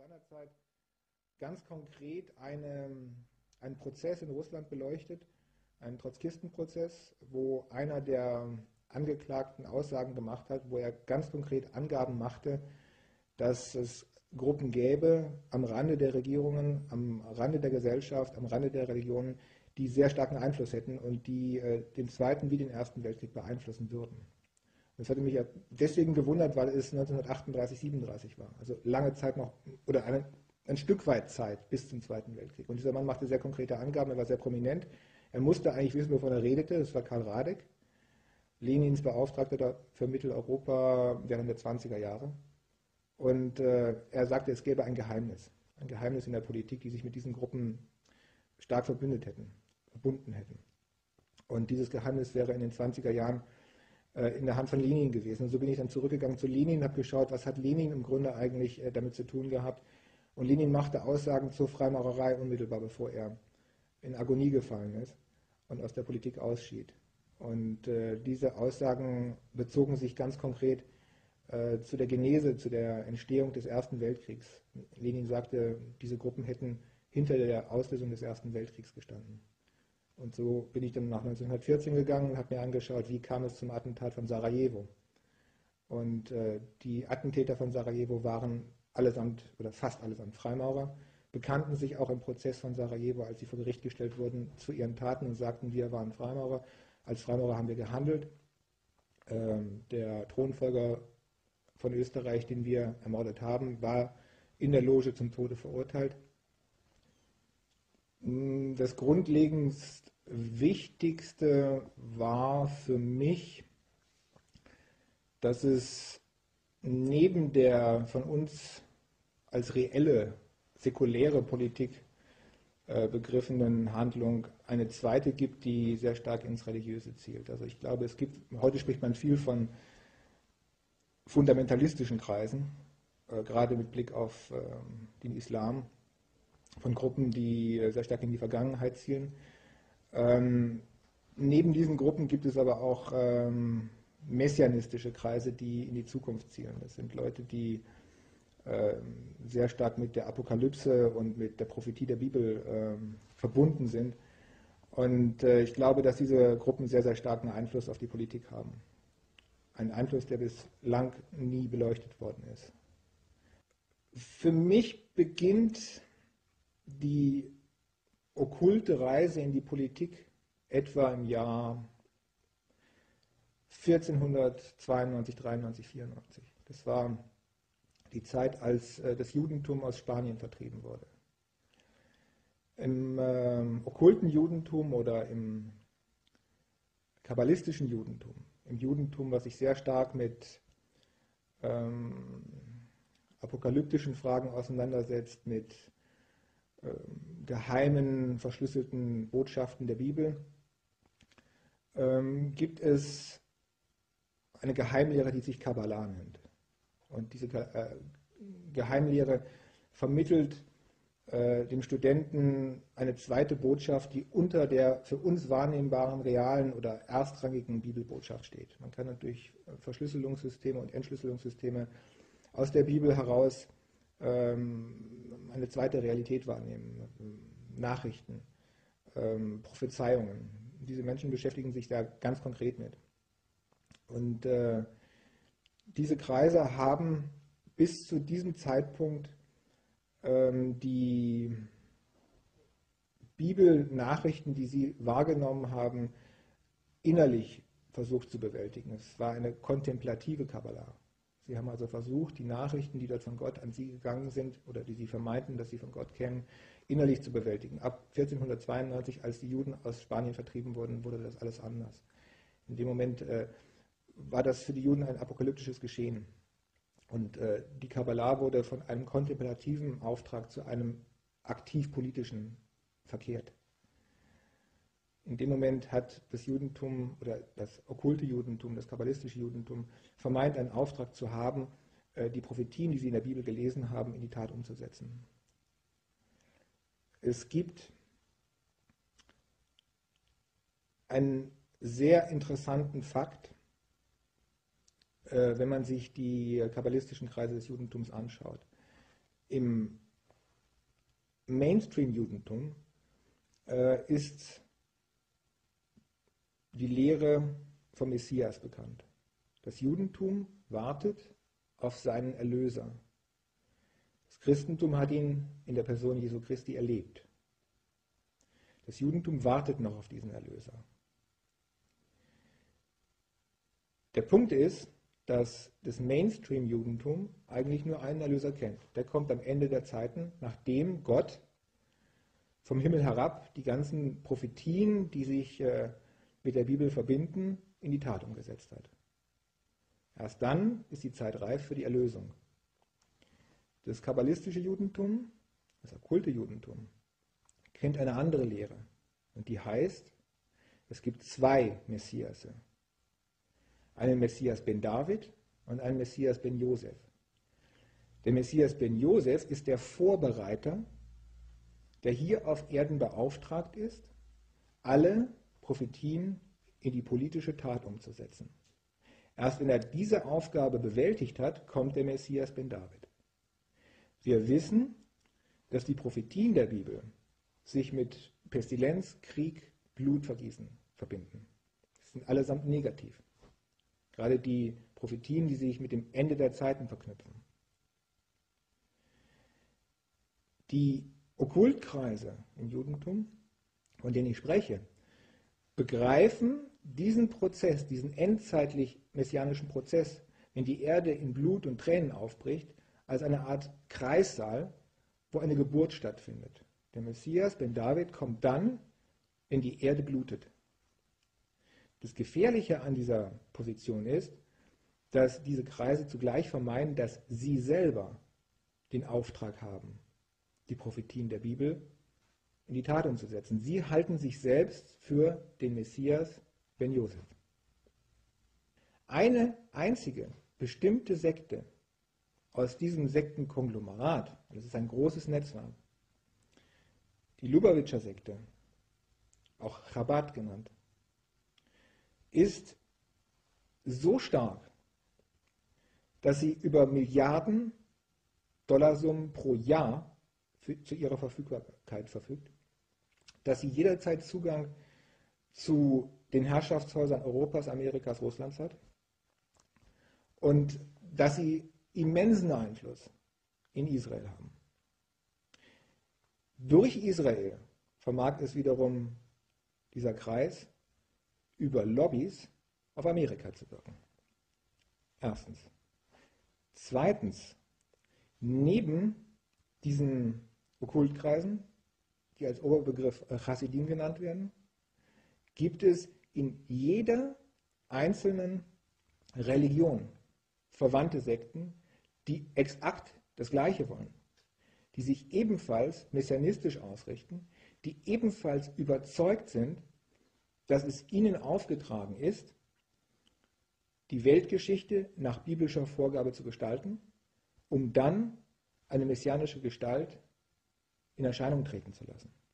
seinerzeit ganz konkret einen Prozess in Russland beleuchtet, einen Trotzkistenprozess, wo einer der Angeklagten Aussagen gemacht hat, wo er ganz konkret Angaben machte, dass es Gruppen gäbe am Rande der Regierungen, am Rande der Gesellschaft, am Rande der Religionen, die sehr starken Einfluss hätten und die den Zweiten wie den Ersten Weltkrieg beeinflussen würden. Das hatte mich ja deswegen gewundert, weil es 1938, 37 war. Also lange Zeit noch, oder ein Stück weit Zeit bis zum Zweiten Weltkrieg. Und dieser Mann machte sehr konkrete Angaben, er war sehr prominent. Er musste eigentlich wissen, wovon er redete. Das war Karl Radek, Lenins Beauftragter für Mitteleuropa während der 20er Jahre. Und er sagte, es gäbe ein Geheimnis in der Politik, die sich mit diesen Gruppen stark verbunden hätten. Und dieses Geheimnis wäre in den 20er Jahren in der Hand von Lenin gewesen. Und so bin ich dann zurückgegangen zu Lenin, habe geschaut, was hat Lenin im Grunde eigentlich damit zu tun gehabt. Und Lenin machte Aussagen zur Freimaurerei unmittelbar, bevor er in Agonie gefallen ist und aus der Politik ausschied. Und diese Aussagen bezogen sich ganz konkret zu der Genese, zu der Entstehung des Ersten Weltkriegs. Lenin sagte, diese Gruppen hätten hinter der Auslösung des Ersten Weltkriegs gestanden. Und so bin ich dann nach 1914 gegangen und habe mir angeschaut, wie kam es zum Attentat von Sarajevo. Und die Attentäter von Sarajevo waren allesamt oder fast allesamt Freimaurer, bekannten sich auch im Prozess von Sarajevo, als sie vor Gericht gestellt wurden, zu ihren Taten und sagten, wir waren Freimaurer. Als Freimaurer haben wir gehandelt. Der Thronfolger von Österreich, den wir ermordet haben, war in der Loge zum Tode verurteilt. Das grundlegend Wichtigste war für mich, dass es neben der von uns als reelle, säkuläre Politik begriffenen Handlung eine zweite gibt, die sehr stark ins Religiöse zielt. Also ich glaube, heute spricht man viel von fundamentalistischen Kreisen, gerade mit Blick auf den Islam, von Gruppen, die sehr stark in die Vergangenheit zielen. Neben diesen Gruppen gibt es aber auch messianistische Kreise, die in die Zukunft zielen. Das sind Leute, die sehr stark mit der Apokalypse und mit der Prophetie der Bibel verbunden sind. Und ich glaube, dass diese Gruppen sehr, sehr starken Einfluss auf die Politik haben. Ein Einfluss, der bislang nie beleuchtet worden ist. Für mich beginnt die okkulte Reise in die Politik etwa im Jahr 1492, 93, 94. Das war die Zeit, als das Judentum aus Spanien vertrieben wurde. Im okkulten Judentum oder im kabbalistischen Judentum, im Judentum, was sich sehr stark mit apokalyptischen Fragen auseinandersetzt, mit geheimen, verschlüsselten Botschaften der Bibel, gibt es eine Geheimlehre, die sich Kabbalah nennt. Und diese Geheimlehre vermittelt dem Studenten eine zweite Botschaft, die unter der für uns wahrnehmbaren, realen oder erstrangigen Bibelbotschaft steht. Man kann durch Verschlüsselungssysteme und Entschlüsselungssysteme aus der Bibel heraus eine zweite Realität wahrnehmen, Nachrichten, Prophezeiungen. Diese Menschen beschäftigen sich da ganz konkret mit. Und diese Kreise haben bis zu diesem Zeitpunkt die Bibelnachrichten, die sie wahrgenommen haben, innerlich versucht zu bewältigen. Es war eine kontemplative Kabbalah. Sie haben also versucht, die Nachrichten, die dort von Gott an sie gegangen sind oder die sie vermeinten, dass sie von Gott kennen, innerlich zu bewältigen. Ab 1492, als die Juden aus Spanien vertrieben wurden, wurde das alles anders. In dem Moment war das für die Juden ein apokalyptisches Geschehen. Und die Kabbalah wurde von einem kontemplativen Auftrag zu einem aktiv politischen verkehrt. In dem Moment hat das Judentum oder das okkulte Judentum, das kabbalistische Judentum vermeint, einen Auftrag zu haben, die Prophetien, die sie in der Bibel gelesen haben, in die Tat umzusetzen. Es gibt einen sehr interessanten Fakt, wenn man sich die kabbalistischen Kreise des Judentums anschaut. Im Mainstream-Judentum ist die Lehre vom Messias bekannt. Das Judentum wartet auf seinen Erlöser. Das Christentum hat ihn in der Person Jesu Christi erlebt. Das Judentum wartet noch auf diesen Erlöser. Der Punkt ist, dass das Mainstream-Judentum eigentlich nur einen Erlöser kennt. Der kommt am Ende der Zeiten, nachdem Gott vom Himmel herab die ganzen Prophetien, die sich mit der Bibel verbinden, in die Tat umgesetzt hat. Erst dann ist die Zeit reif für die Erlösung. Das kabbalistische Judentum, das okkulte Judentum, kennt eine andere Lehre. Und die heißt, es gibt zwei Messiasse. Einen Messias ben David und einen Messias ben Josef. Der Messias ben Josef ist der Vorbereiter, der hier auf Erden beauftragt ist, alle Prophetien in die politische Tat umzusetzen. Erst wenn er diese Aufgabe bewältigt hat, kommt der Messias ben David. Wir wissen, dass die Prophetien der Bibel sich mit Pestilenz, Krieg, Blutvergießen verbinden. Das sind allesamt negativ. Gerade die Prophetien, die sich mit dem Ende der Zeiten verknüpfen. Die Okkultkreise im Judentum, von denen ich spreche, begreifen diesen Prozess, diesen endzeitlich messianischen Prozess, wenn die Erde in Blut und Tränen aufbricht, als eine Art Kreissaal, wo eine Geburt stattfindet. Der Messias, ben David, kommt dann, wenn die Erde blutet. Das Gefährliche an dieser Position ist, dass diese Kreise zugleich vermeiden, dass sie selber den Auftrag haben, die Prophetien der Bibel in die Tat umzusetzen. Sie halten sich selbst für den Messias ben Josef. Eine einzige bestimmte Sekte aus diesem Sektenkonglomerat, das ist ein großes Netzwerk, die Lubavitcher Sekte, auch Chabad genannt, ist so stark, dass sie über Milliarden Dollarsummen pro Jahr zu ihrer Verfügbarkeit verfügt, dass sie jederzeit Zugang zu den Herrschaftshäusern Europas, Amerikas, Russlands hat und dass sie immensen Einfluss in Israel haben. Durch Israel vermag es wiederum dieser Kreis über Lobbys auf Amerika zu wirken. Erstens. Zweitens, neben diesen Okkultkreisen, die als Oberbegriff Chassidim genannt werden, gibt es in jeder einzelnen Religion verwandte Sekten, die exakt das Gleiche wollen, die sich ebenfalls messianistisch ausrichten, die ebenfalls überzeugt sind, dass es ihnen aufgetragen ist, die Weltgeschichte nach biblischer Vorgabe zu gestalten, um dann eine messianische Gestalt in Erscheinung treten zu lassen.